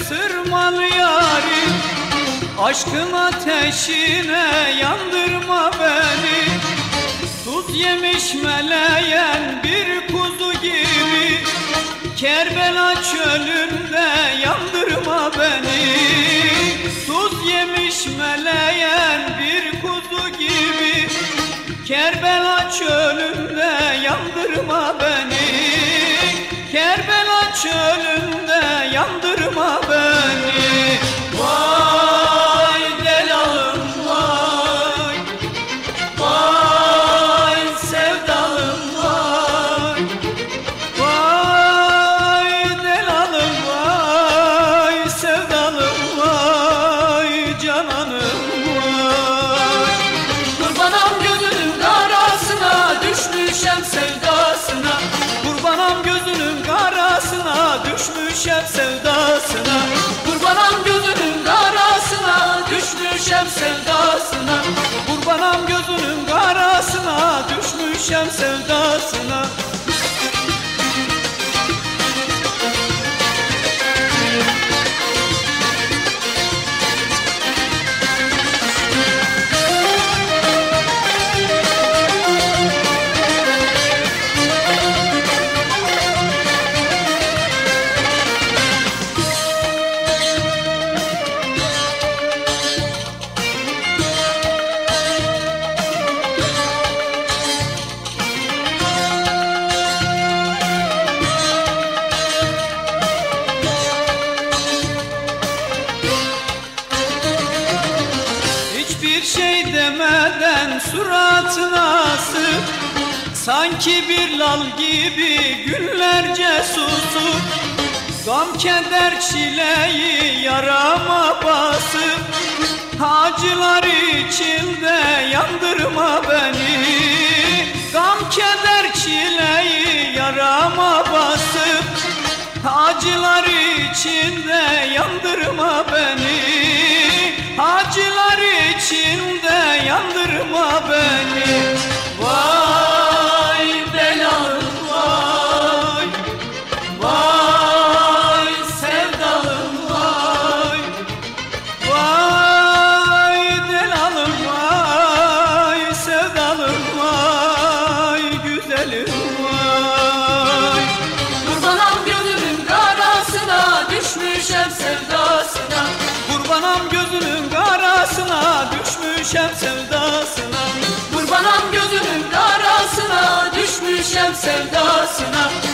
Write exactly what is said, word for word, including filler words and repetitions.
sırmalı yarim, aşkın ateşine yandırma beni. Tuz yemiş meleyen bir kuzu gibi, Kerbela çölünde yandırma beni. Tuz yemiş meleyen bir kuzu gibi, Kerbela çölünde yandırma beni. Kerbela çölünde yandırma beni. Vay delalım vay, vay sevdalım vay, vay delalım vay, sevdalım vay, cananım vay. Kurbanam gözünün karasına, düşmüşem sevdasına. Kurbanam gözünün karasına, düşmüşem sevdasına. Kurbanam gözünün karasına, düşmüşem sevdasına. Kurbanam gözünün karasına, düşmüşem sevdasına. Bir şey demeden suratına sık, sanki bir lal gibi günlerce susuk. Gam keder çileyi yarama basıp, acılar içinde yandırma beni. Gam keder çileyi yarama basıp, acılar içinde yandırma beni. Acılar içinde yandırma beni. Vay belalım vay, vay sevdalım vay, vay delalım vay, sevdalım vay, güzelim vay. Kurbanam gözünün karasına, düşmüşem sevdasına. Kurbanam gözünün karasına, düşmüşem sevdasına. Kurbanam gözünün karasına, düşmüşem sevdasına.